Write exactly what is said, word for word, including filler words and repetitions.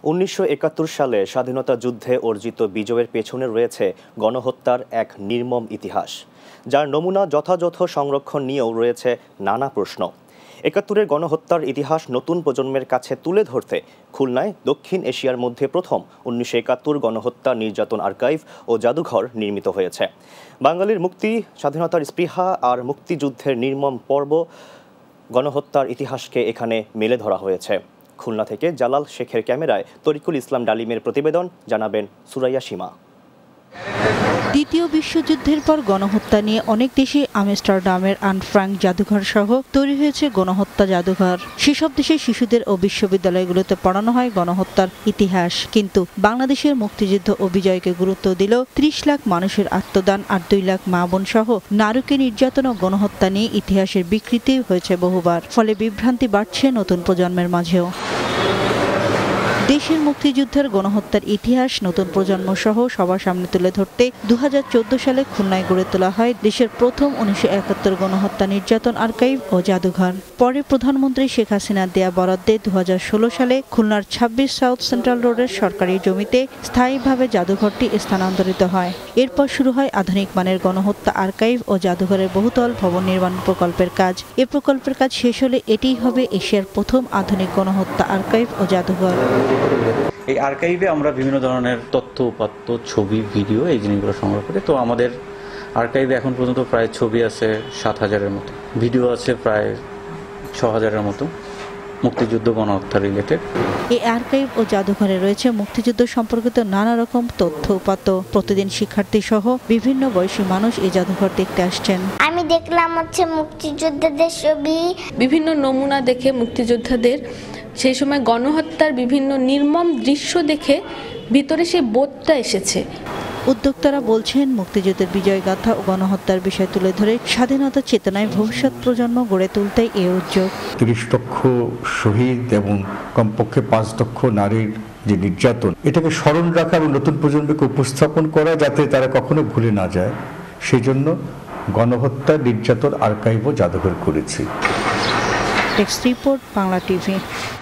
উনিশশো একাত্তর সালে স্বাধীনতা যুদ্ধে অর্জিত বিজয়ের পেছনে রয়েছে গণহত্যার এক নির্মম ইতিহাস, যার নমুনা যথাযথ সংরক্ষণ নিয়েও রয়েছে নানা প্রশ্ন। একাত্তরের গণহত্যার ইতিহাস নতুন প্রজন্মের কাছে তুলে ধরতে খুলনায় দক্ষিণ এশিয়ার মধ্যে প্রথম উনিশশো একাত্তর গণহত্যা নির্যাতন আর্কাইভ ও জাদুঘর নির্মিত হয়েছে। বাঙালির মুক্তি, স্বাধীনতার স্পৃহা আর মুক্তিযুদ্ধের নির্মম পর্ব গণহত্যার ইতিহাসকে এখানে মেলে ধরা হয়েছে। খুলনা থেকে জালাল শেখের ক্যামেরায় তরিকুল ইসলাম ডালিমের প্রতিবেদন, জানাবেন সুরাইয়া সীমা। দ্বিতীয় বিশ্বযুদ্ধের পর গণহত্যা নিয়ে অনেক দেশে আমস্টারডামের আন ফ্রাঙ্ক জাদুঘর সহ তৈরি হয়েছে গণহত্যা জাদুঘর। সেসব দেশে শিশুদের ও বিশ্ববিদ্যালয়গুলোতে পড়ানো হয় গণহত্যার ইতিহাস, কিন্তু বাংলাদেশের মুক্তিযুদ্ধ ও বিজয়কে গুরুত্ব দিল ত্রিশ লাখ মানুষের আত্মদান আর দুই লাখ মা বোন সহ নারীকে নির্যাতন ও গণহত্যা নিয়ে ইতিহাসের বিকৃতি হয়েছে বহুবার, ফলে বিভ্রান্তি বাড়ছে নতুন প্রজন্মের মাঝেও। দেশের মুক্তিযুদ্ধের গণহত্যার ইতিহাস নতুন প্রজন্ম সহ সবার সামনে তুলে ধরতে দু হাজার চোদ্দ সালে খুলনায় গড়ে তোলা হয় দেশের প্রথম উনিশশো একাত্তর গণহত্যা নির্যাতন আর্কাইভ ও জাদুঘর। পরে প্রধানমন্ত্রী শেখ হাসিনার দেয়া বরাদ্দে দু হাজার ষোলো সালে খুলনার ছাব্বিশ সাউথ সেন্ট্রাল রোডের সরকারি জমিতে স্থায়ীভাবে জাদুঘরটি স্থানান্তরিত হয়। এরপর শুরু হয় আধুনিক মানের গণহত্যা আর্কাইভ ও জাদুঘরের বহুতল ভবন নির্মাণ প্রকল্পের কাজ। এ প্রকল্পের কাজ শেষ হলে এটিই হবে এশিয়ার প্রথম আধুনিক গণহত্যা আর্কাইভ ও জাদুঘর। এই আর্কাইভে আমরা বিভিন্ন ধরনের তথ্য, উপাত্ত, ছবি, ভিডিও এই জিনিসগুলো সংগ্রহ করি। তো আমাদের আর্কাইভে এখন পর্যন্ত প্রায় ছবি আছে সাত হাজারের মতো, ভিডিও আছে প্রায় ছ হাজারের মতো মুক্তিযুদ্ধ গণহত্যা রিলেটেড। এই আর্কাইভ ও জাদুঘরে রয়েছে মুক্তিযুদ্ধ সম্পর্কিত নানা রকম তথ্য উপাত্ত। প্রতিদিন শিক্ষার্থী সহ বিভিন্ন বয়সী মানুষ এই জাদুঘর দেখতে আসছেন। আমি দেখলাম হচ্ছে মুক্তিযোদ্ধাদের ছবি, বিভিন্ন নমুনা দেখে মুক্তিযোদ্ধাদের সেই সময় গণহত্যার বিভিন্ন নির্মম দৃশ্য দেখে ভিতরে সেই বোধটা এসেছে। উদ্যোক্তারা বলছেন, মুক্তিযুদ্ধের বিজয়গাথা ও গণহত্যার বিষয় তুলে ধরে স্বাধীনতা চেতনায় ভবিষ্যৎ প্রজন্ম গড়ে তুলতেই এই উদ্যোগ। তিরিশ লক্ষ শহীদ এবং কমপক্ষে পাঁচ লক্ষ নারীর যে নির্যাতন, এটাকে স্মরণ রাখা এবং নতুন প্রজন্মকে উপস্থাপন করা যাতে তারা কখনো ভুলে না যায়, সেই জন্য গণহত্যা নির্যাতন আর্কাইভ ও জাদুঘর করেছি। Text report, Bangla TV.